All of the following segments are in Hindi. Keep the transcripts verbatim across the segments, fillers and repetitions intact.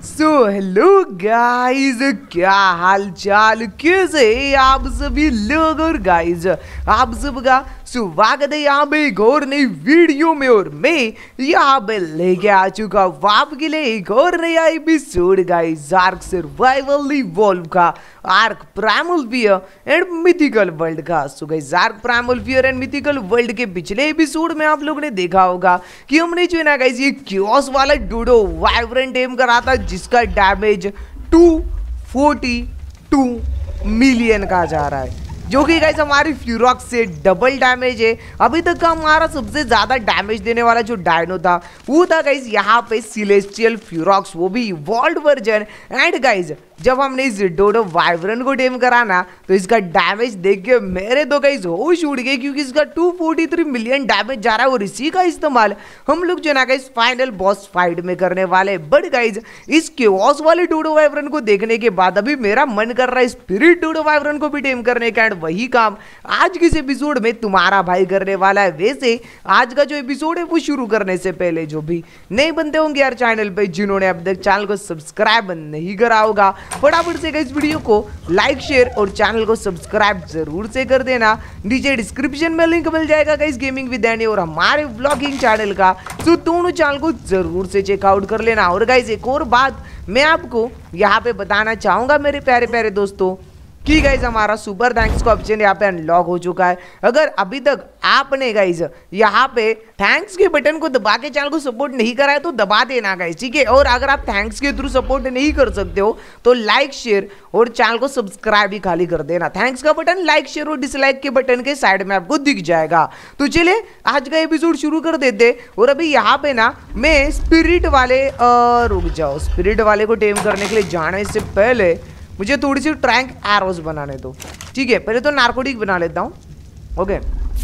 सो हेलो गाइस, क्या हाल चाल, कैसे आप सभी लोग। और गाइस आप सबका स्वागत है यहाँ पे एक और नई वीडियो में। और मैं यहाँ पे लेके आ चुका हूँ आपके लिए एक और नया episode guys, Ark survival evolve का, Ark primal fear and mythical world का। So guys Ark primal fear and mythical world के पिछले एपिसोड में आप लोगों ने देखा होगा कि हमने जो है ना गाइस ये क्योस वाला डूडो वाइब्रेंट एम करा था, जिसका damage two forty two million का जा रहा है, जो कि गाइस हमारी फ्यूरॉक्स से डबल डैमेज है। अभी तक का हमारा सबसे ज्यादा डैमेज देने वाला जो डायनो था वो था गाइस यहाँ पे सिलेस्टियल फ्यूरॉक्स, वो भी इवॉल्व्ड वर्जन। एंड गाइस जब हमने इस डोडो वाइब्रेंट को टेम करा ना, तो इसका डैमेज देख के मेरे तो गाइस होश उड़ गए, क्योंकि इसका two forty three million damage जा रहा है। और इसी का इस्तेमाल हम लोग जो ना गाइस फाइनल बॉस फाइट में करने वाले। बट गाइस इस क्योस वाले डोडो वाइब्रेंट को देखने के बाद अभी मेरा मन कर रहा है स्पिरिट डोडो वाइब्रेंट को भी टेम करने का। एंड वही काम आज के इस एपिसोड में तुम्हारा भाई करने वाला है। वैसे आज का जो एपिसोड है वो शुरू करने से पहले जो भी नए बंदे होंगे यार चैनल पे, जिन्होंने अब तक चैनल को सब्सक्राइब नहीं करा होगा, फटाफट से इस वीडियो को लाइक शेयर और चैनल को सब्सक्राइब जरूर से कर देना। नीचे डिस्क्रिप्शन में लिंक मिल जाएगा गाइस गेमिंग विद एनी और हमारे व्लॉगिंग चैनल का, तो दोनों चैनल को जरूर से चेकआउट कर लेना। और गाइस एक और बात मैं आपको यहाँ पे बताना चाहूंगा मेरे प्यारे प्यारे दोस्तों कि गाइज हमारा सुपर थैंक्स का ऑप्शन यहाँ पे अनलॉक हो चुका है। अगर अभी तक आपने गाइज यहाँ पे थैंक्स के बटन को दबा के चैनल को सपोर्ट नहीं करा है तो दबा देना गाइज, ठीक है। और अगर आप थैंक्स के थ्रू सपोर्ट नहीं कर सकते हो तो लाइक शेयर और चैनल को सब्सक्राइब भी खाली कर देना। थैंक्स का बटन लाइक शेयर और डिसलाइक के बटन के साइड में आपको दिख जाएगा। तो चलिए आज का एपिसोड शुरू कर देते। और अभी यहाँ पे ना मैं स्पिरिट वाले रुक जाओ स्पिरिट वाले को टेम करने के लिए जाने से पहले मुझे थोड़ी सी ट्रैंक एरोस बनाने दो, ठीक है। पहले तो नार्कोटिक बना लेता हूँ। ओके,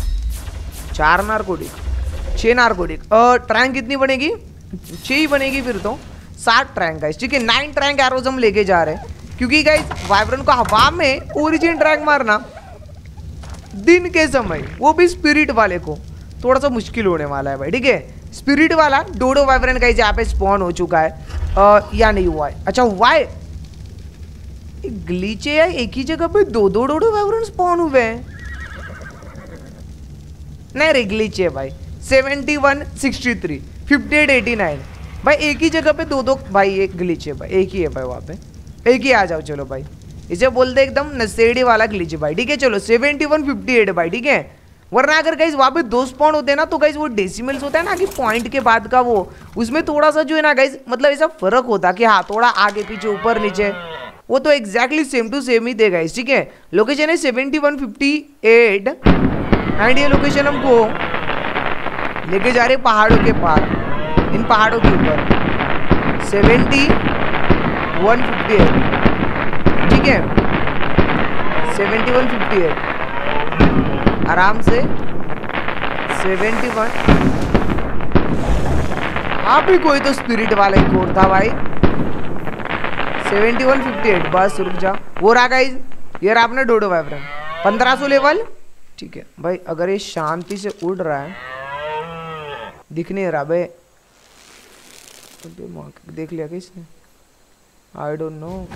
चार नार्कोटिक, छह नार्कोटिक। और ट्रैंक कितनी बनेगी? छह ही बनेगी फिर तो। सात ट्रैंक गाइस, ठीक है। नाइन ट्रैंक एरोस हम लेके जा रहे हैं, क्योंकि गाइस वाइब्रेंट को हवा में ओरिजिन ट्रैंक मारना दिन के समय, वो भी स्पिरिट वाले को, थोड़ा सा मुश्किल होने वाला है भाई, ठीक है। स्पिरिट वाला डोडो वाइब्रेंट गाइस यहाँ पे स्पॉन हो चुका है, आ, या नहीं हुआ है? अच्छा हुआ है। ग्लिच है, एक ही जगह पे दो दो डोडो वाइब्रेंट स्पॉन हुए हैं। नहीं रे ग्लिच है भाई। Seventy one sixty three fifty eight eighty nine भाई, एक ही जगह पे दो दो भाई, एक ग्लिच है भाई, एक ही है भाई वहाँ पे, एक ही आ जाओ चलो भाई। इसे बोलते एकदम नशेड़ी वाला ग्लिच है भाई, ठीक है। चलो सेवेंटी वन फिफ्टी एट भाई, ठीक है। वरना अगर गाइस वहाँ पे दो स्पॉन होते हैं ना, तो गाइस वो डेसिमल्स होता है ना कि पॉइंट के बाद का, वो उसमें थोड़ा सा जो है ना गाइस मतलब ऐसा फर्क होता कि हाँ थोड़ा आगे पीछे ऊपर नीचे, वो तो एग्जैक्टली सेम टू सेम ही देगा इस, ठीक है। लोकेशन है seventy one fifty eight and ये लोकेशन हमको लेके जा रहे पहाड़ों के पार, इन पहाड़ों के ऊपर। सेवेंटी वन फिफ्टी एट, ठीक है। सेवेंटी वन फिफ्टी एट आराम से। सेवेंटी वन आप ही कोई तो स्पिरिट वाला ही कोड था भाई। सेवेंटी वन फिफ्टी एट बस रुक जा। वो रहा गाइस, ये रहा अपना डोडो वाइब्रेंट पंद्रह सौ लेवल, ठीक है भाई। अगर ये शांति से उड़ रहा है, दिख नहीं रहा भाई, देख लिया किसने? I don't know.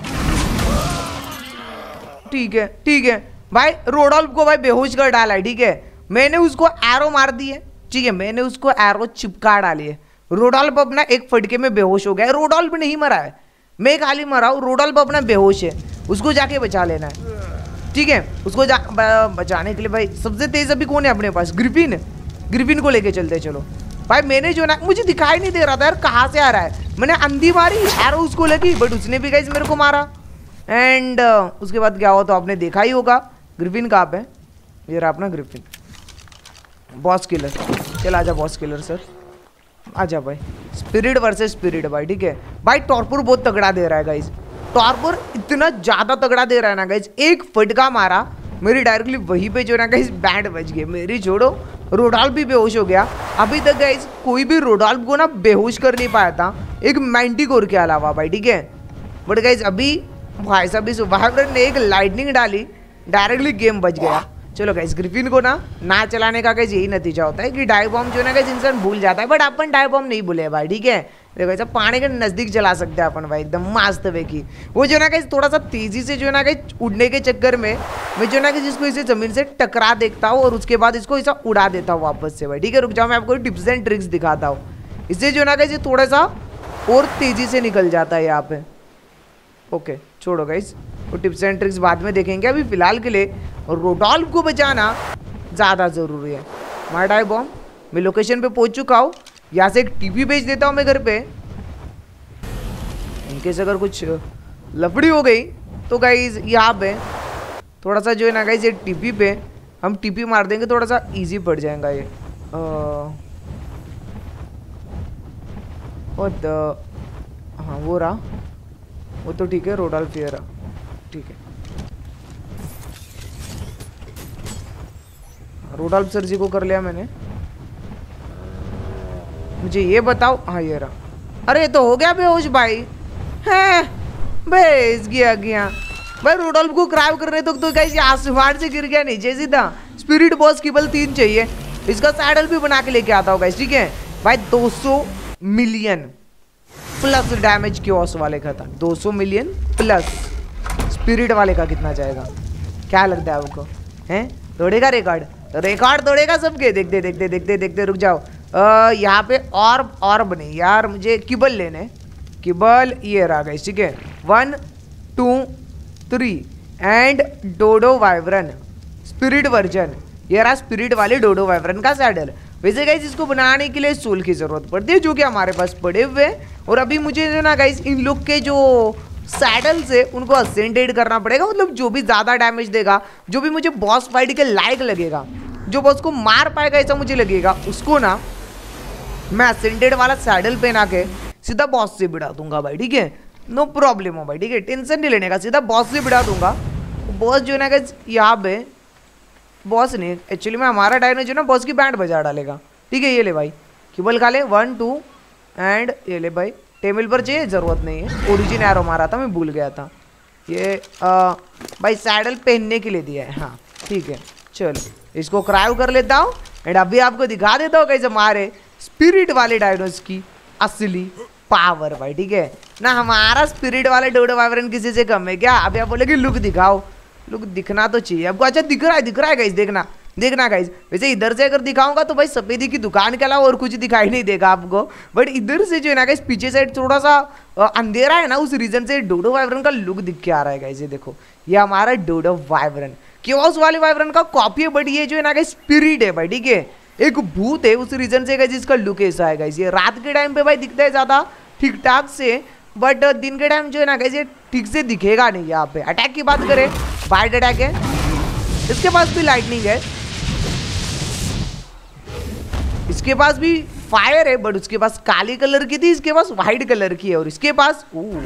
ठीक है ठीक है भाई, रोडोल्फ को भाई बेहोश कर डाला है, ठीक है। मैंने उसको एरो मार दी है, ठीक है। मैंने उसको एरो चिपका डाली है। रोडोल्फ अपना एक फटके में बेहोश हो गया। रोडोल्फ नहीं मरा है, मैं खाली मरा हूँ। रोडोल्फ अपना बेहोश है, उसको जाके बचा लेना है, ठीक है। उसको जा बचाने के लिए भाई सबसे तेज अभी कौन है अपने पास? ग्रिफिन। ग्रिफिन को लेके चलते चलो भाई। मैंने जो ना, मुझे दिखाई नहीं दे रहा था यार कहाँ से आ रहा है। मैंने अंधी मारी, एरो उसको लगी, बट उसने भी गाइस मेरे को मारा। एंड uh, उसके बाद क्या हुआ तो आपने देखा ही होगा। ग्रिफिन कहाँ पे? ये रहा अपना ग्रिफिन। बॉस किलर, चल आजा बॉस किलर सर, आजा भाई। स्पिरिट वर्सेस स्पिरिट भाई, ठीक है भाई। टॉर्पुर बहुत तगड़ा दे रहा है गाइस, टॉर्पुर इतना ज्यादा तगड़ा दे रहा है ना गाइस। एक फटका मारा मेरी डायरेक्टली वहीं पे जो ना गाइस बैंड बज गए मेरी, छोड़ो। रोडोल्फ भी बेहोश हो गया। अभी तक गाइस कोई भी रोडोल्फ को ना बेहोश कर नहीं पाया था, एक मैंटिकोर के अलावा भाई, ठीक है। बट गाइस अभी भाई साहब इस वाइब्रेंट ने एक लाइटनिंग डाली, डायरेक्टली गेम बच गया। चलो गाइस ग्रिफिन को ना ना चलाने का गाइस यही नतीजा होता है कि डाई बॉम्ब जो ना गाइस इंसान भूल जाता है, बट अपन डाई बॉम्ब नहीं भूले भाई, ठीक है। देखो ऐसा पानी के नजदीक चला सकते हैं अपन भाई, एकदम मस्त वे की। वो जो ना कहीं थोड़ा सा तेजी से जो ना कहीं उड़ने के चक्कर में मैं जो ना कि जिसको इसे जमीन से टकरा देखता हूँ और उसके बाद इसको ऐसा उड़ा देता हूँ वापस से भाई। ठीक है, रुक जाओ, मैं आपको टिप्स एंड ट्रिक्स दिखाता हूँ। इससे जो ना कहीं थोड़ा सा और तेजी से निकल जाता है यहाँ पे। ओके छोड़ो गाइस, वो टिप्स एंड ट्रिक्स बाद में देखेंगे। अभी फिलहाल के लिए रोडोल्फ को बचाना ज़्यादा ज़रूरी है। मार डाई बॉम्ब, मैं लोकेशन पे पहुंच चुका हूँ। यहाँ से एक टीपी भेज देता हूँ मैं घर पे, इनकेस अगर कुछ लफड़ी हो गई तो गाइस यहाँ पे थोड़ा सा जो है ना गाइस ये टीपी पे हम टीपी मार देंगे, थोड़ा सा इजी पड़ जाएगा ये। और हाँ वो रहा, वो तो ठीक है, रोडोल्फ ये रहा, ठीक है। रोडोल्फ सर जी को कर लिया मैंने। मुझे ये बताओ, हाँ ये रहा। अरे तो हो गया बेहोश भाई, हैं बेस गया गया भाई। रोडोल्फ को क्रैब करने तो तो गाइस आसमान से गिर गया नीचे सीधा। स्पिरिट बॉस केवल तीन चाहिए, इसका सैडल भी बना के लेके आता हूँ गाइस। ठीक है भाई, दो सौ मिलियन प्लस डैमेज क्योस वाले का था, दो सौ मिलियन प्लस स्पिरिट वाले का कितना जाएगा, क्या लगता है आपको? हैं तोड़ेगा रिकॉर्ड? रिकॉर्ड तोड़ेगा सबके। देखते देखते देखते देखते रुक जाओ। यहाँ पे और और बने यार, मुझे किबल लेने, किबल ये रहा गाइस। ठीक है, one two three and dodo wyvern spirit version, ये रहा स्पिरिट वाले डोडो वाइब्रन का सैडल। वैसे गाइस इसको बनाने के लिए सोल की जरूरत पड़ती है जो कि हमारे पास पड़े हुए हैं। और अभी मुझे जो ना गाइस इन लोग के जो सैडल्स है उनको असेंडेड करना पड़ेगा, मतलब जो भी ज़्यादा डैमेज देगा, जो भी मुझे बॉस फाइट के लायक लगेगा, जो बॉस को मार पाएगा ऐसा मुझे लगेगा, उसको ना मैं असेंडेड वाला सैडल पहना के सीधा बॉस से भिड़ा दूंगा भाई। ठीक है, नो प्रॉब्लम हो भाई। ठीक है, टेंशन नहीं लेने का, सीधा बॉस से भिड़ा दूंगा। बॉस जो है ना गाइस यहाँ पे, बॉस नहीं एक्चुअली में हमारा डायनो जो ना बॉस की बैंड बजा डालेगा। ठीक है, ये ले भाई किबल खा ले, वन टू एंड ये ले भाई। टेबल पर चाहिए, ज़रूरत नहीं है, ओरिजिन एरो मारा था मैं, भूल गया था। ये आ, भाई सैडल पहनने के लिए दिया है, हाँ ठीक है। चलो इसको क्राइव कर लेता हूँ एंड अभी आपको दिखा देता हूँ कैसे हमारे स्पिरिट वाले डायनोस की असली पावर भाई। ठीक है ना, हमारा स्पिरिट वाले डोडो वाइब्रन किसी से कम है क्या? अभी आप बोलेगे लुक दिखाओ, लुक दिखना तो चाहिए आपको। अच्छा दिख रहा है, दिख रहा है गाइस, देखना देखना गाइस। वैसे इधर से अगर दिखाऊंगा तो भाई सफेदी की दुकान के अलावा और कुछ दिखाई नहीं देगा आपको, बट इधर से जो है ना गाइस पीछे साइड थोड़ा सा अंधेरा है ना, उस रीजन से डोडो वाइब्रन का लुक दिख के आ रहा है गाइस। ये देखो, ये हमारा डोडो वाइब्रन क्योस वाले वाइब्रन का कॉपी है, बट ये जो है ना गाइस स्पिरिट है भाई। ठीक है, एक भूत है, उस रीजन से गाइस इसका लुक ऐसा है गाइस। ये रात के टाइम पे भाई दिखता है ज्यादा ठीक ठाक से, बट दिन के टाइम जो है ना गाइस ये ठीक से दिखेगा नहीं। यहाँ पे अटैक की बात करें, बाइट अटैक है, इसके पास भी लाइटनिंग है, इसके पास भी फायर है, बट उसके पास काली कलर की थी, इसके पास व्हाइट कलर की है। और इसके पास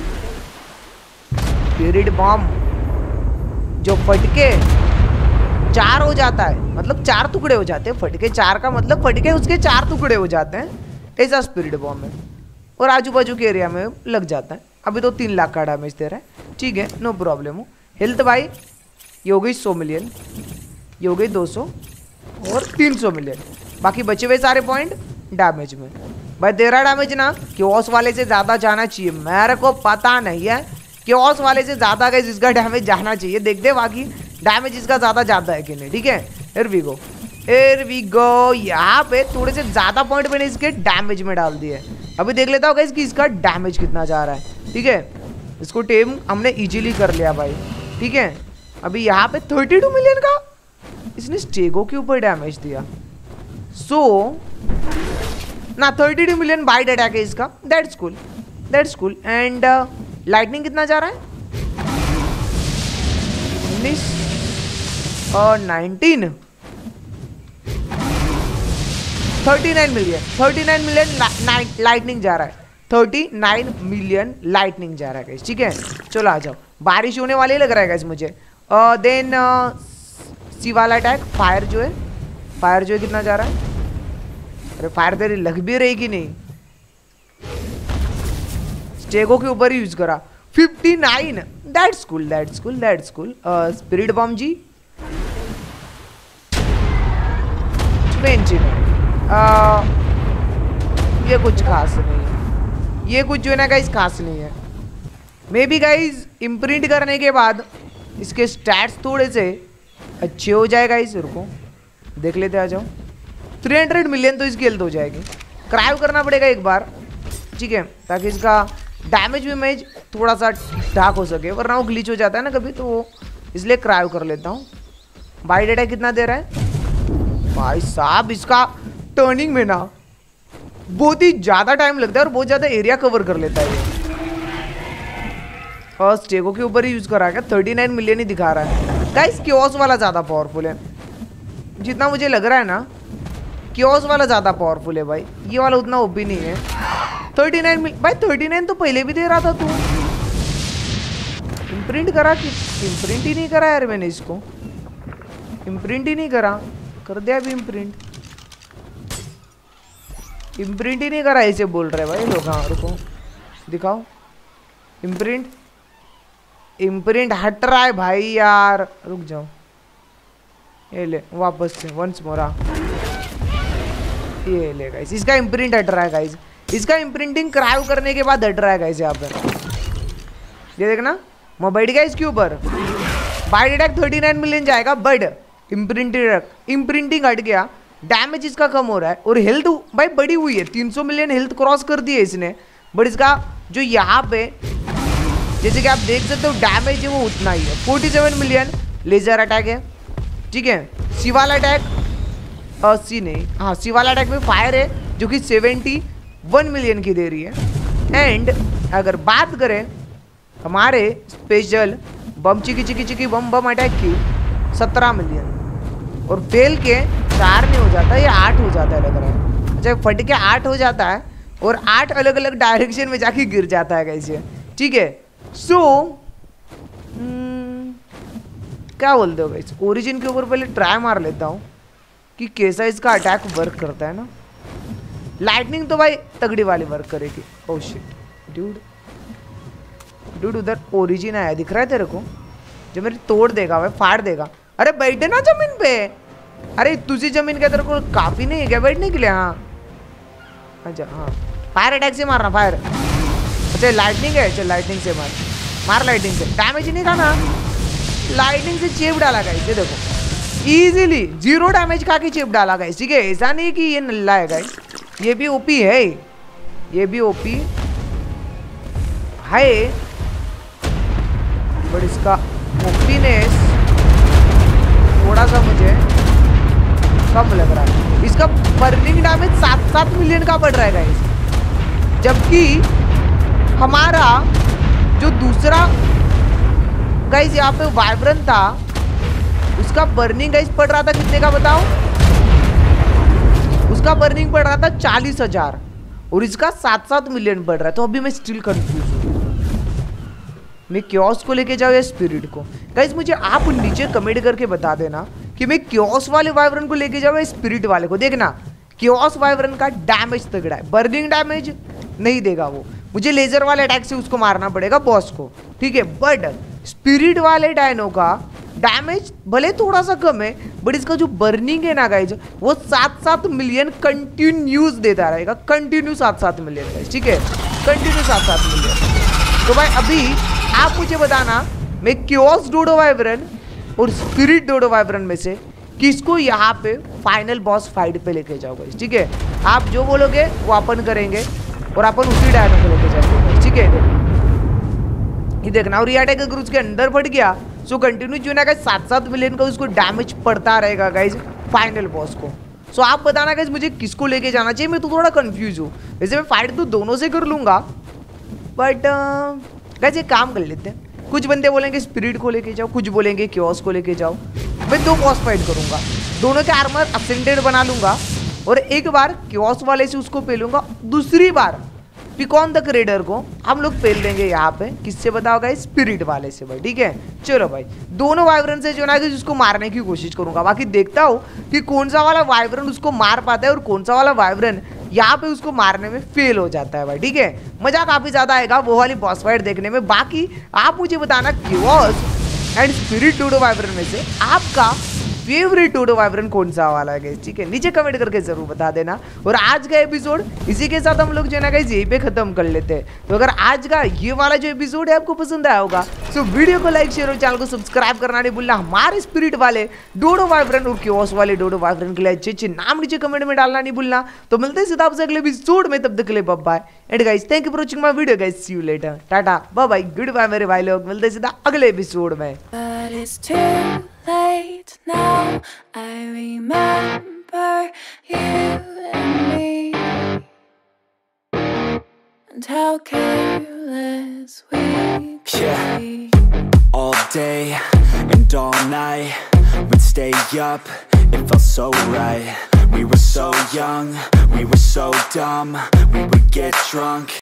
स्पिरिट बॉम्ब जो फटके चार हो जाता है, मतलब चार टुकड़े हो जाते हैं। फटके चार का मतलब फटके उसके चार टुकड़े हो जाते हैं, ऐसा स्पिरिट बॉम्ब है। और आजू बाजू के एरिया में लग जाता है। अभी तो तीन लाख का डैमेज दे रहा है। ठीक है, नो प्रॉब्लम हो। हेल्थ भाई ये हो गई सौ मिलियन, ये हो गई दो सौ और तीन सौ मिलियन, बाकी बचे हुए सारे पॉइंट डैमेज में। भाई तेरा डैमेज ना क्योस वाले से ज़्यादा जाना चाहिए, मेरे को पता नहीं है क्योस वाले से ज़्यादा गाइस इसका डैमेज जाना चाहिए। देखते हैं बाकी डैमेज इसका ज़्यादा जाता है कि नहीं। ठीक है, here we go, here we go. यहाँ पे थोड़े से ज़्यादा पॉइंट मैंने इसके डैमेज में डाल दिए। अभी देख लेता हूँ गाइस कि इसका डैमेज कितना जा रहा है। ठीक है, इसको टेम हमने इजीली कर लिया भाई। ठीक है, अभी यहाँ पे थर्टी टू मिलियन का इसने स्टेगो के ऊपर डैमेज दिया। सो ना thirty two million bite attack है इसका, that's cool, that's cool. And lightning कितना जा रहा है? उन्नीस और nineteen, thirty nine million, thirty nine million lightning जा रहा है, थर्टी नाइन मिलियन लाइटनिंग जा रहा है। ठीक है, चलो आ जाओ, बारिश होने वाली लग रहा है गाइस मुझे। देन सी वाला अटैक, फायर जो है, फायर जो है कितना जा रहा है? अरे फायर तेरी लग भी रही कि नहीं? स्टेगो के ऊपर ही यूज करा, fifty nine, that's cool, that's cool, that's cool. Spirit bomb G twenty nine, ये कुछ खास नहीं है, ये कुछ जो है ना गाइस खास नहीं है। मे बी गाइस इम्प्रिंट करने के बाद इसके स्टैट्स थोड़े से अच्छे हो जाए गाइस। रुको देख लेते आ जाओ। तीन सौ मिलियन तो इसकी हेल्थ हो जाएगी। क्राइव करना पड़ेगा एक बार, ठीक है, ताकि इसका डैमेज विमेज थोड़ा सा ठीक ठाक हो सके, वरना वो ग्लिच हो जाता है ना कभी, तो वो इसलिए क्राइव कर लेता हूँ। बाई डेटा कितना दे रहा है भाई साहब? इसका टर्निंग में ना बहुत ही ज़्यादा टाइम लगता है और बहुत ज़्यादा एरिया कवर कर लेता है ये। फर्स्ट टेगो के ऊपर ही यूज़ करा क्या? थर्टी नाइन मिलियन ही दिखा रहा है गाइस। क्योस वाला ज़्यादा पावरफुल है जितना मुझे लग रहा है ना। क्योस वाला ज़्यादा पावरफुल है भाई, ये वाला उतना ओपी नहीं है। थर्टी नाइन भाई, थर्टी नाइन तो पहले भी दे रहा था तू। इम्प्रिंट करा कि इम्प्रिंट ही नहीं करा यार मैंने इसको। इम्प्रिंट ही नहीं करा, कर दिया अभी इम्प्रिंट। इम्प्रिंट ही नहीं करा ऐसे बोल रहे भाई लोग। हाँ रुको दिखाओ इम्प्रिंट। इम्प्रिंट हट रहा है भाई यार, रुक जाओ। ये ले वापस से वंस मोरा, ये ले गाइस। इसका इम्प्रिंट हट रहा है गाइस। इसका इम्प्रिंटिंग क्राइव करने के बाद हट रहा है गाइस। यहाँ पर ये देखना, मैं बैठ गया इसके ऊपर। Bite attack thirty nine million जाएगा, बट इम्प्रिंटिंग इम्प्रिंटिंग हट गया, डैमेज इसका कम हो रहा है और हेल्थ भाई बड़ी हुई है। तीन सौ मिलियन हेल्थ क्रॉस कर दी है इसने, बट इसका जो यहाँ पे जैसे कि आप देख सकते हो डैमेज है वो उतना ही है। Forty seven million laser attack है, ठीक है। सी वाला अटैक, सी नहीं, हाँ सी वाला अटैक में फायर है जो कि सेवेंटी वन मिलियन की दे रही है। एंड अगर बात करें हमारे स्पेशल बम चिकी चिकी चिकी बम बम अटैक की, सत्रह मिलियन और फेल के चार नहीं हो जाता, ये आठ हो जाता है लग रहा है। अच्छा फट के आठ हो जाता है और आठ अलग अलग डायरेक्शन में जाके गिर जाता है कैसे, ठीक है। सो क्या बोलते हो गाइस, ओरिजिन के ऊपर पहले ट्राई मार लेता हूँ कि कैसा इसका अटैक वर्क करता है ना। लाइटनिंग तो भाई तगड़ी वाली वर्क करेगी। ओह शिट ड्यूड, ड्यूड उधर ओरिजिन आया दिख रहा है तेरे को, जो मेरी तोड़ देगा भाई, फाड़ देगा। अरे बैठे ना जमीन पे। अरे तुझी जमीन के तेरे को काफी नहीं है क्या बैठने के लिए? हाँ अच्छा हाँ, फायर अटैक से मारना, फायर। अच्छा लाइटनिंग है, चल लाइटनिंग से मार, मार लाइटनिंग से। डैमेज नहीं था ना, लाइटनिंग से चेप डाला गाइस, ये देखो इजीली जीरो डैमेज खा के चेप डाला गाइस, ठीक है। ऐसा नहीं कि ये नल्ला है गाइस, ये भी ओपी है, ये भी ओपी है, बट इसका ओपीनेस थोड़ा सा मुझे कम लग रहा है। इसका बर्निंग डैमेज सात सात मिलियन का बढ़ रहा है गाइस, जबकि हमारा जो दूसरा गाइस यहाँ पे वाइब्रेंट था उसका बर्निंग गाइस पड़ रहा था कितने का बताओ? उसका बर्निंग पड़ रहा था चालीस हजार और इसका सात सात मिलियन पड़ रहा है। तो अभी मैं स्टिल कंफ्यूज हूँ, मैं क्योस को लेके जाऊँ या स्पिरिट को? गाइस मुझे आप नीचे कमेंट करके बता देना कि मैं क्योस वाले वाइब्रेंट को लेके जाऊँ या स्पिरिट वाले को। देखना क्योस वाइब्रेंट का डैमेज तगड़ा है, बर्निंग डैमेज नहीं देगा वो, मुझे लेजर वाले अटैक से उसको मारना पड़ेगा बॉस को, ठीक है। बट स्पिरिट वाले डायनो का डैमेज भले थोड़ा सा कम है, बट इसका जो बर्निंग है ना गाइज वो सात सात मिलियन कंटिन्यूस देता रहेगा, कंटिन्यू सात सात मिलियन गाइज, ठीक है, कंटिन्यू सात सात मिलियन। तो भाई अभी आप मुझे बताना मैं क्योस डोडो वाइब्रेन और स्पिरिट डोडो वाइब्रेन में से किसको यहाँ पे फाइनल बॉस फाइट पे लेके जाओ गाइज, ठीक है। आप जो बोलोगे वो अपन करेंगे और अपन उसी डायनो को लेके जाएंगे, ठीक है। ये देखना, और ये अटैक अगर उसके अंदर फट गया सो कंटिन्यू जो ना गाइज सात सात मिलियन का उसको डैमेज पड़ता रहेगा गाइज फाइनल बॉस को। सो आप बताना गाइज मुझे किसको लेके जाना चाहिए, मैं तो थोड़ा कंफ्यूज हूँ। वैसे मैं फाइट तो दोनों से कर लूंगा, बट गाइज एक काम कर लेते हैं, कुछ बंदे बोलेंगे स्पिरिट को लेके जाओ, कुछ बोलेंगे क्योस को लेके जाओ। मैं दो बॉस फाइट करूंगा, दोनों के आर्मर असेंडेड बना लूंगा और एक बार क्योस वाले से उसको पेलूंगा, दूसरी बार पिकॉन द क्रेडर को हम लोग पेल देंगे यहाँ पे। किससे बताओ गाइस? स्पिरिट वाले से भाई, ठीक है। चलो भाई दोनों वाइब्रेन से जो ना कि उसको मारने की कोशिश करूंगा, बाकी देखता हूँ कि कौन सा वाला वाइब्रेन उसको मार पाता है और कौन सा वाला वाइब्रेन यहाँ पे उसको मारने में फेल हो जाता है भाई, ठीक है। मजा काफी ज्यादा आएगा वो वाली बॉस फाइट देखने में। बाकी आप मुझे बताना chaos and spirit dodo wyvern में से आपका फेवरेट डोडो वाइब्रेंट कौन सा वाला है गाइस, ठीक है, नीचे कमेंट करके जरूर बता देना। और आज का एपिसोड इसी के साथ हम लोग जो है ना गाइस यहीं पे खत्म कर लेते हैं। तो अगर आज का ये वाला जो एपिसोड है आपको पसंद आया होगा तो वीडियो को लाइक शेयर और चैनल को सब्सक्राइब करना नहीं भूलना। हमारे स्पिरिट वाले डोडो वाइब्रेंट और क्योस वाले डोडो वाइब्रेंट के लिए अच्छे अच्छे नाम नीचे कमेंट में डालना नहीं भूलना। तो मिलते हैं सीधा आपसे अगले एपिसोड में, तब तक के लिए bye bye and guys thank you for watching my video guys, see you later, tata bye bye goodbye मेरे भाई लोग, मिलते हैं सीधा अगले एपिसोड में। But it's too late now. I remember you and me, and how careless we could Yeah. be. All day and all night, we'd stay up, it felt so right. We were so young, we were so dumb, we would get drunk